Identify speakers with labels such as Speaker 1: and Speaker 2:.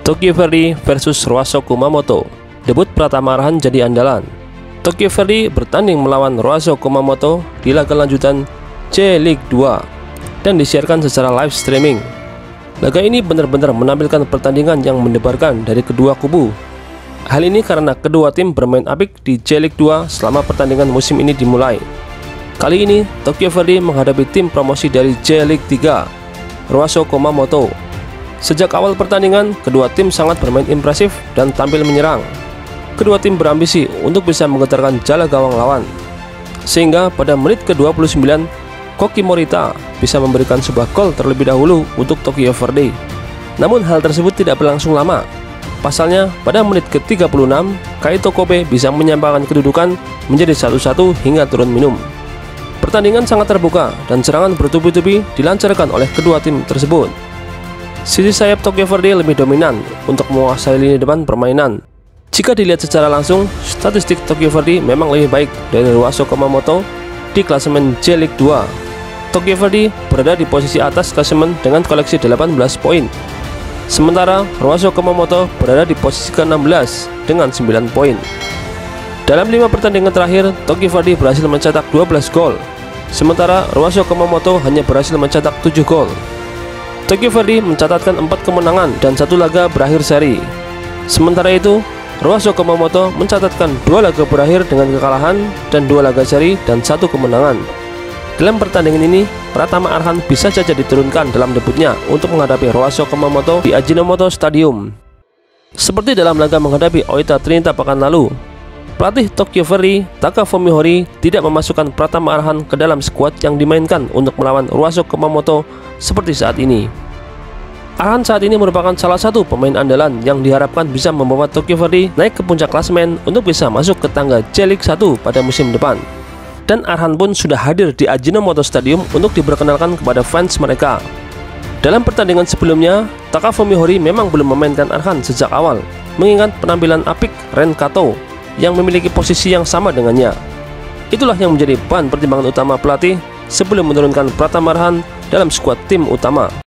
Speaker 1: Tokyo Verdy versus Roaso Kumamoto. Debut Pratama Arhan jadi andalan. Tokyo Verdy bertanding melawan Roaso Kumamoto di laga lanjutan J-League 2 dan disiarkan secara live streaming. Laga ini benar-benar menampilkan pertandingan yang mendebarkan dari kedua kubu. Hal ini karena kedua tim bermain apik di J-League 2 selama pertandingan musim ini dimulai. Kali ini Tokyo Verdy menghadapi tim promosi dari J-League 3, Roaso Kumamoto. Sejak awal pertandingan, kedua tim sangat bermain impresif dan tampil menyerang. Kedua tim berambisi untuk bisa menggetarkan jala gawang lawan. Sehingga pada menit ke-29, Koki Morita bisa memberikan sebuah gol terlebih dahulu untuk Tokyo Verdy. Namun hal tersebut tidak berlangsung lama. Pasalnya, pada menit ke-36, Kaito Kobe bisa menyamakan kedudukan menjadi 1-1 hingga turun minum. Pertandingan sangat terbuka dan serangan bertubi-tubi dilancarkan oleh kedua tim tersebut. Sisi sayap Tokyo Verdy lebih dominan untuk menguasai lini depan permainan. Jika dilihat secara langsung, statistik Tokyo Verdy memang lebih baik dari Roaso Kumamoto di klasemen J-League 2. Tokyo Verdy berada di posisi atas klasemen dengan koleksi 18 poin. Sementara Roaso Kumamoto berada di posisi ke-16 dengan 9 poin. Dalam 5 pertandingan terakhir, Tokyo Verdy berhasil mencetak 12 gol. Sementara Roaso Kumamoto hanya berhasil mencetak 7 gol. Tokyo Verdy mencatatkan 4 kemenangan dan 1 laga berakhir seri. Sementara itu, Roaso Kumamoto mencatatkan 2 laga berakhir dengan kekalahan dan 2 laga seri dan 1 kemenangan. Dalam pertandingan ini, Pratama Arhan bisa saja diturunkan dalam debutnya untuk menghadapi Roaso Kumamoto di Ajinomoto Stadium. Seperti dalam laga menghadapi Oita Trinita pekan lalu, pelatih Tokyo Verdy, Taka Fumihori, tidak memasukkan Pratama Arhan ke dalam skuad yang dimainkan untuk melawan Roaso Kumamoto seperti saat ini. Arhan saat ini merupakan salah satu pemain andalan yang diharapkan bisa membawa Tokyo Verdy naik ke puncak klasemen untuk bisa masuk ke tangga J-League 1 pada musim depan. Dan Arhan pun sudah hadir di Ajinomoto Stadium untuk diperkenalkan kepada fans mereka. Dalam pertandingan sebelumnya, Taka Fumihori memang belum memainkan Arhan sejak awal, mengingat penampilan apik Ren Kato yang memiliki posisi yang sama dengannya. Itulah yang menjadi bahan pertimbangan utama pelatih sebelum menurunkan Pratama Arhan dalam skuad tim utama.